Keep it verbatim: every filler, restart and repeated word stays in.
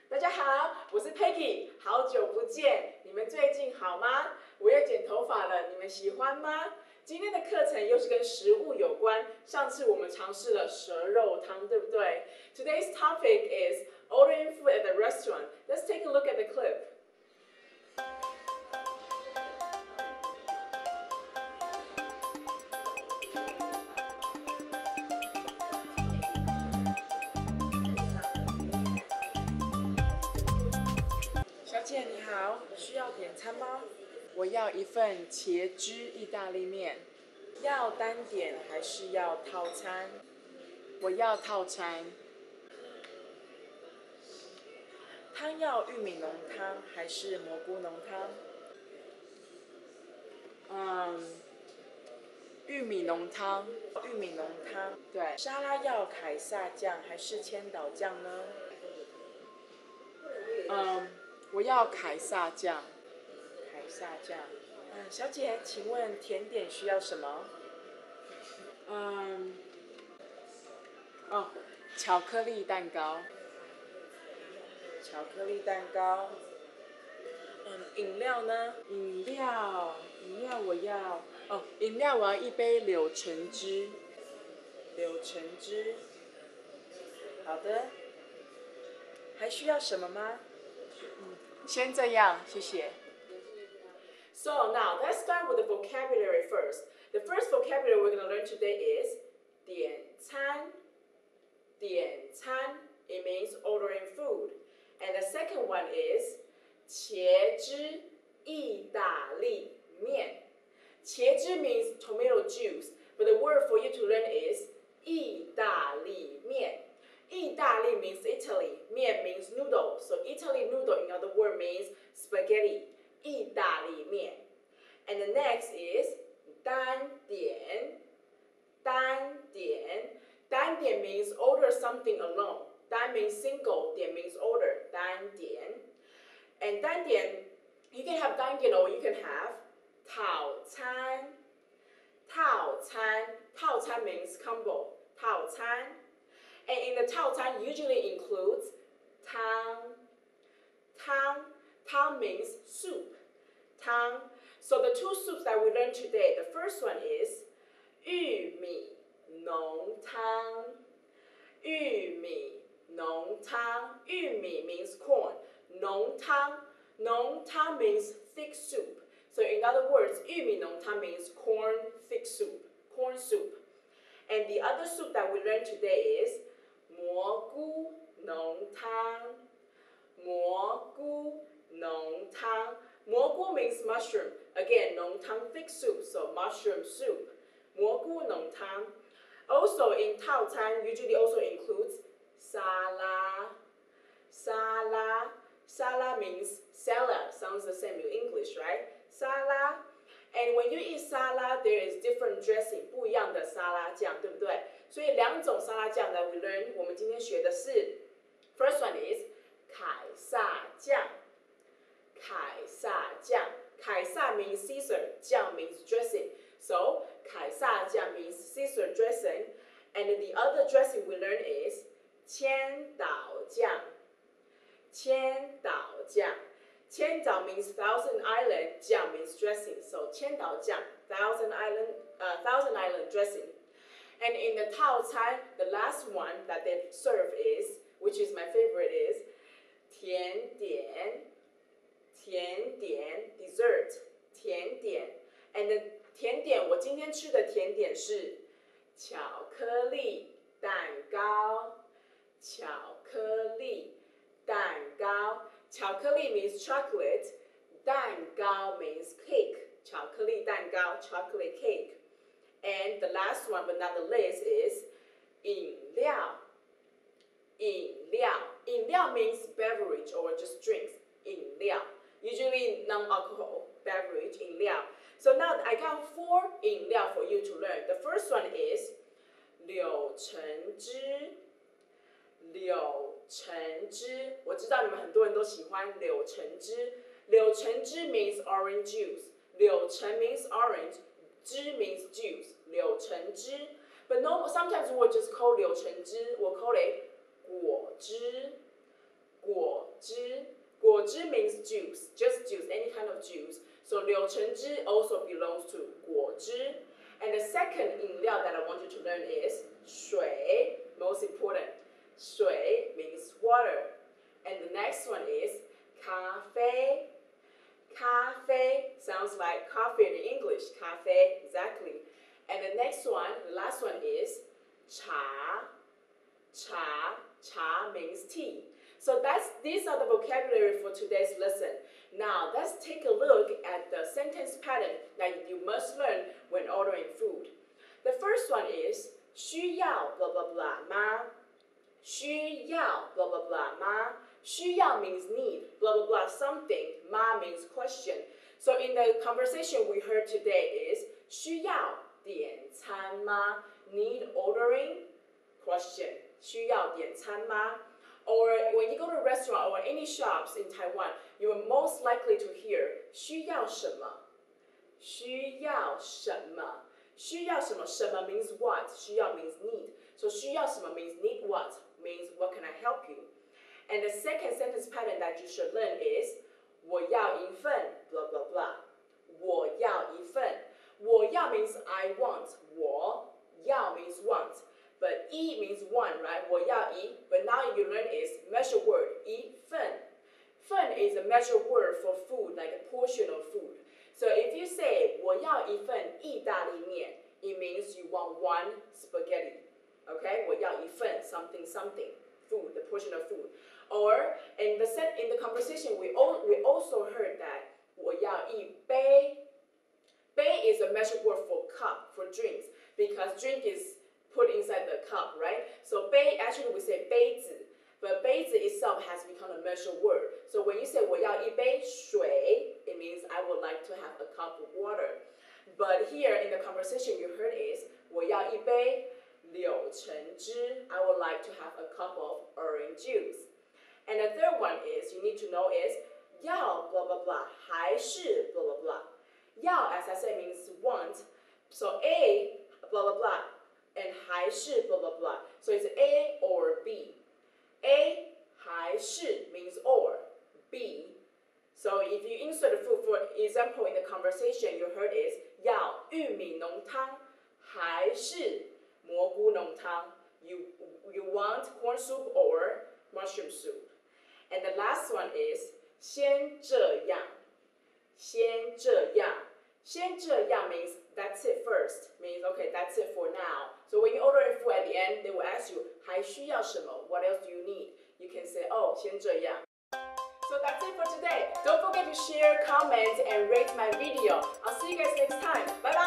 大家好，我是 Peggy， 好久不见，你们最近好吗？我要剪头发了，你们喜欢吗？今天的课程又是跟食物有关，上次我们尝试了蛇肉汤，对不对 ？Today's topic is ordering food at the restaurant. Let's take a look at the clip. 小姐你好，需要点餐吗？我要一份茄汁意大利面，要单点还是要套餐？我要套餐。汤要玉米浓汤还是蘑菇浓汤？嗯，玉米浓汤，玉米浓汤。对，沙拉要凯撒酱还是千岛酱呢？嗯，我要凯撒酱。凯撒酱。嗯，小姐，请问甜点需要什么？嗯，哦，巧克力蛋糕。巧克力蛋糕。嗯，饮料呢？饮料，饮料我要哦，饮料我要一杯柳橙汁。柳橙汁。好的。还需要什么吗？嗯，先这样，谢谢。So now let's start with the vocabulary first. The first vocabulary we're going to learn today is 点餐. 点餐 it means ordering food. And the second one is 茄汁意大利面. 茄汁 means tomato juice, but the word for you to learn is 意大利面. 意大利 means Italy, 面 means noodle. So Italy noodle in other word means spaghetti. 意大利面. And the next is 单点. 单点. 单点 means order something alone. 单 means single, 点 means order. 单点. And 单点, you can have 单点 or you can have 套餐. 套餐. 套餐 means combo. 套餐. And in the 套餐 usually includes 汤. 汤. 汤 means soup. 汤. So the two soups that we learned today, the first one is 玉米浓汤. 玉米浓汤. 玉米 means corn. 浓汤. 浓汤 means thick soup. So in other words, 玉米浓汤 means corn thick soup. Corn soup. And the other soup that we learned today is 蘑菇浓汤. 蘑菇浓汤. 蘑菇 means mushroom. Again, 浓汤 thick soup, so mushroom soup. 蘑菇浓汤. Also in 套餐 usually also includes 沙拉. 沙拉. Salad means salad. Sounds the same in English, right? Salad. And when you eat salad, there is different dressing. 不一样的沙拉酱，对不对？所以两种沙拉酱呢 we learn 我们今天学的是 first one is 凯撒酱. 凯撒酱. 凯撒 means Caesar. 酱 means dressing. So 凯撒酱 means Caesar dressing. And the other dressing we learn is 千岛酱. 千岛酱. 千岛 means thousand island. 酱 means dressing. So 千岛酱 thousand island, uh, thousand island dressing. And in the 套餐, the last one that they serve is, which is my favorite, is 甜点. 甜点 dessert. 甜点. And the 甜点我今天吃的甜点是巧克力蛋糕. 巧克力蛋糕. 巧克力 means chocolate. 蛋糕 means cake. 巧克力蛋糕 chocolate cake. And the last one but not the least is 饮料. 饮料. 饮料 means beverage or just drinks. 饮料. Usually non-alcohol beverage, 饮料. So now I got four 饮料 for you to learn. The first one is 柳橙汁. 柳橙汁. 我知道你们很多人都喜欢柳橙汁. 柳橙汁 means orange juice. 柳橙 means orange. 汁 means juice. 柳橙汁. But no, sometimes we'll just call 柳橙汁. We'll call it 果汁. 果汁 means juice, just juice, any kind of juice. So 柳橙汁 also belongs to 果汁. And the second 饮料 that I want you to learn is 水, most important. 水 means water. And the next one is 咖啡. 咖啡 sounds like coffee in English. 咖啡, exactly. And the next one, the last one is 茶. 茶, 茶 means tea. So that's these are the vocabulary for today's lesson. Now let's take a look at the sentence pattern that you must learn when ordering food. The first one is 需要 blah blah blah 吗？需要 blah blah blah 吗？需要 means need, blah blah blah something, 吗 means question. So in the conversation we heard today is 需要点餐吗？ Need ordering? Question. 需要点餐吗？ Or when you go to a restaurant or any shops in Taiwan, you are most likely to hear 需要什么？需要什么？需要什么？什么 means what? 需要 means need. So 需要什么 means need what? Means what can I help you? And the second sentence pattern that you should learn is 我要一份 blah blah blah. 我要一份。我要 means I want. 我要 means want. But 一 means one, right? 我要一. But now you learn is measure word. 一份. 份 is a measure word for food, like a portion of food. So if you say 我要一份意大利面, it means you want one spaghetti. Okay? 我要一份 something something. Food, the portion of food. Or in the set in the conversation, we all, we also heard that 我要一杯. 杯 is a measure word for cup, for drinks, because drink is put inside the cup, right? So 杯 actually we say 杯子, but 杯子 itself has become a measure word. So when you say 我要一杯水, it means I would like to have a cup of water. But here in the conversation you heard is 我要一杯柳橙汁. I would like to have a cup of orange juice. And the third one is you need to know is 要 blah blah blah 还是 blah blah blah. 要 as I said means want. So A blah blah blah and 还是 blah blah blah. So it's A or B. A 还是 means or. B. So if you insert the food, for example in the conversation you heard is 要玉米浓汤还是蘑菇浓汤. You, you want corn soup or mushroom soup. And the last one is 先这样. 先这样. 先这样 means that's it first. Means okay, that's it for now. So when you order food at the end, they will ask you 还需要什么? What else do you need? You can say, oh, 先这样. So that's it for today. Don't forget to share, comment, and rate my video. I'll see you guys next time. Bye bye.